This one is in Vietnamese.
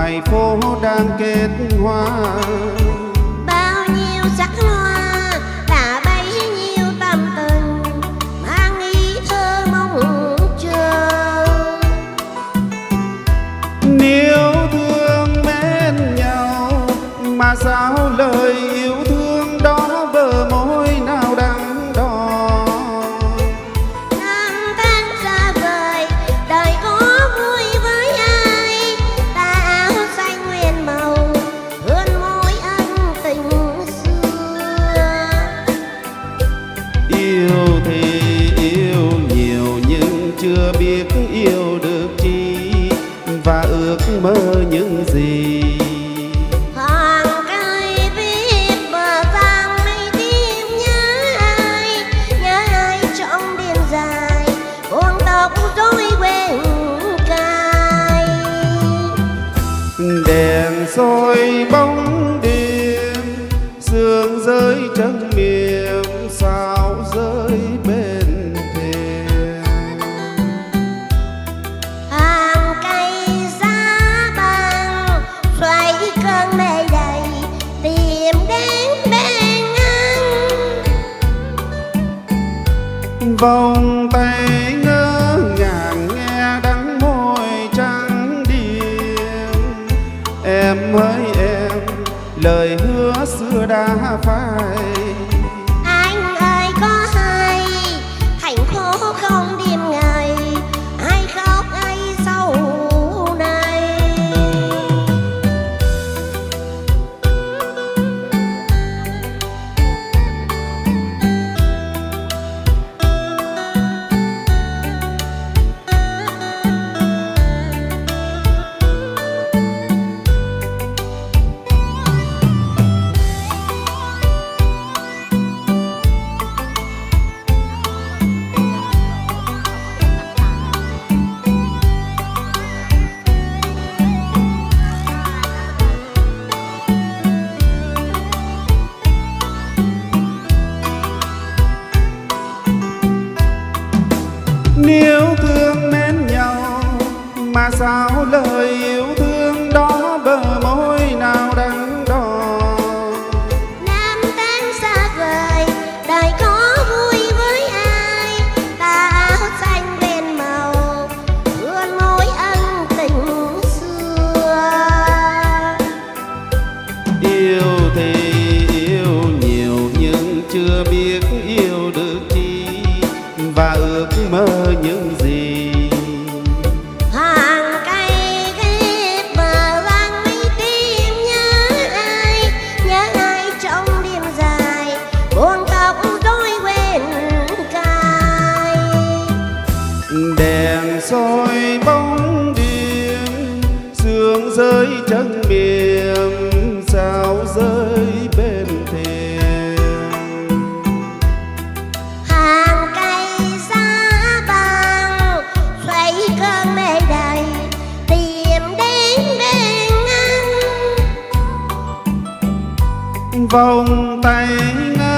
ngoài phố đang kết hoa. Bao nhiêu sắc hoa đã bấy nhiêu tâm tình mang ý thơ mong chờ. Nếu thương mến nhau mà sao lời yêu thương đó bờ môi nào đắng đo. Năm tháng xa vời đời có vui với ai, ta áo xanh nguyên màu hương môi ân tình xưa. Yêu thì yêu nhiều nhưng chưa biết yêu được chi và ước mơ những gì. Hoàng cây viết bờ vang mây tim nhớ ai trong đêm dài buông tóc rối quên cài. Đèn soi bóng đêm sương rơi trăng miệng sao rơi bên thềm. Hàng cây giá băng xoay cơn mê đầy tìm đến bên anh. Vòng tay ngỡ ngàng nghe đắng môi trắng điềm. Em ơi em lời hứa xưa đã phai. Anh ơi có hay hạnh khổ không đêm ngày, ai khóc ai sau này. Nếu thương mến nhau mà sao lời yêu thương đó bờ môi nào đắng đo. Năm tháng xa vời đời có vui với ai, ta áo xanh bên màu hương môi ân tình xưa. Yêu thì yêu nhiều nhưng chưa biết yêu được chi và ước mơ những gì. Hàng cây ghép bờ vang mây tim nhớ ai trong đêm dài buông tóc rối quên cài. Đèn soi bóng đêm sương rơi trăng miệng sao rơi bên thềm. Hàng cây giá băng xoay cơn mê đầy tìm đến bên anh. Vòng tay ngỡ